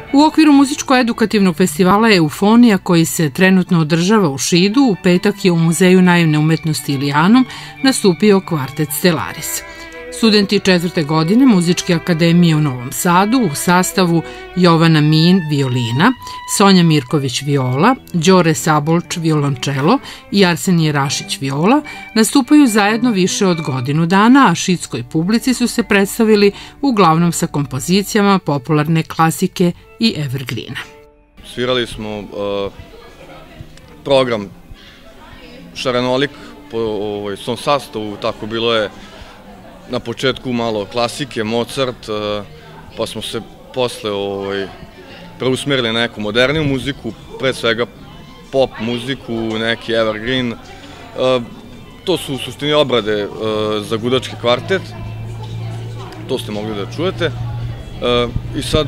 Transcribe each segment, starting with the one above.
U okviru muzičko-edukativnog festivala Eufonija, koji se trenutno održava u Šidu, u petak je u Muzeju naivne umetnosti Ilijanum nastupio kvartet Stellaris. Studenti 4. godine Muzičke akademije u Novom Sadu u sastavu Jovana Min violina, Sonja Mirković viola, Đore Sabolč violončelo i Arsenije Rašić viola nastupaju zajedno više od godinu dana, a šidskoj publici su se predstavili uglavnom sa kompozicijama popularne klasike i evergreena. Svirali smo program šarenolik po svom sastavu, tako bilo je na početku malo klasike, Mozart, pa smo se posle preusmerili na neku moderniju muziku, pre svega pop muziku, neki evergreen. To su u suštini obrade za gudački kvartet, to ste mogli da čujete. I sad,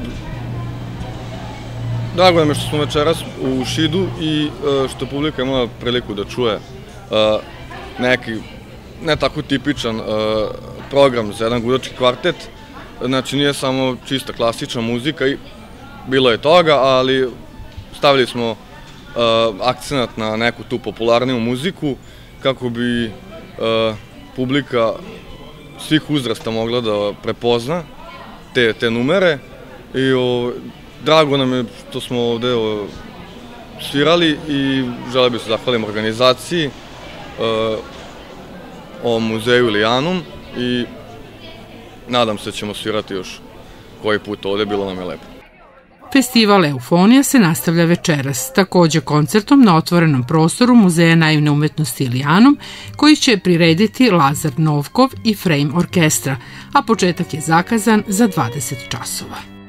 drago nam je što smo večeras u Šidu i što publika imala priliku da čuje neki ne tako tipičan program za jedan gudački kvartet. Znači nije samo čista klasična muzika, bilo je toga, ali stavili smo akcenat na neku tu popularniju muziku kako bi publika svih uzrasta mogla da prepozna te numere. I drago nam je što smo ovde svirali i želeo bih se zahvalim organizaciji, o muzeju Ilijanum i nadam se da ćemo svirati još koji put ovde, bilo nam je lepo. Festival Eufonija se nastavlja večeras, takođe koncertom na otvorenom prostoru Muzeja naivne umetnosti Ilijanum, koji će prirediti Lazar Novkov i Frame orkestra, a početak je zakazan za 20 časova.